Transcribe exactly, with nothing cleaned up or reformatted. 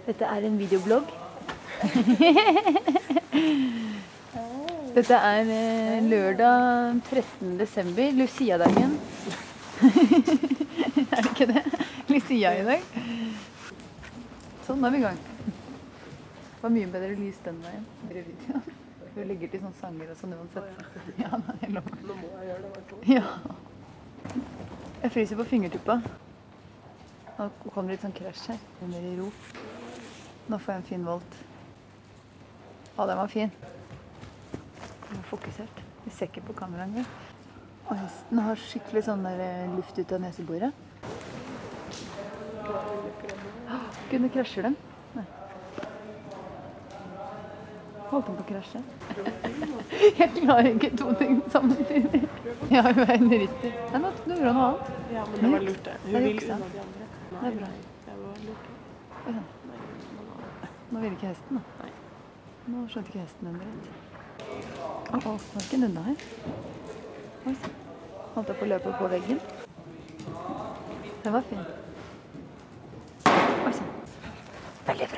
Dette er en videoblogg. Dette er eh, lørdag trettende desember, Lucia-dagen. Er det ikke det? Lucia i dag. Sånn, da er vi i gang. Det var mye bedre lys den veien. Du legger til sånne sanger og sånn uansett. Ja, nei, lov. Nå må jeg gjøre det, i hvert fall. Ja. Jeg fryser på fingertuppa. Nå kom det litt sånn krasj her. Det er mer i ro. Nå får jeg en fin volt. Å, den var fin. Den var fokusert. Vi ser ikke på kameraen engang. Og hesten har skikkelig sånn der luft ut av neseboret. Gud, nå krasjer den. Nei. Holdt den på å krasje. Jeg klarer ikke to ting samtidig. Ja, hun er en rytter. Nei, nå, nå gjør hun noe annet. Ja, men det var lurt det. Hun Det er vil juksa. unna de andre. Det er bra. Det var lurt. Oi, sånn. Nei, Nå vil ikke hesten, da. Nei. Nå skjønte ikke hesten den rett. Å, å, var ikke den unna her? Oi, sånn. Holdt jeg på å løpe på veggen. Den var fin. Oi, sånn. Veldig bra.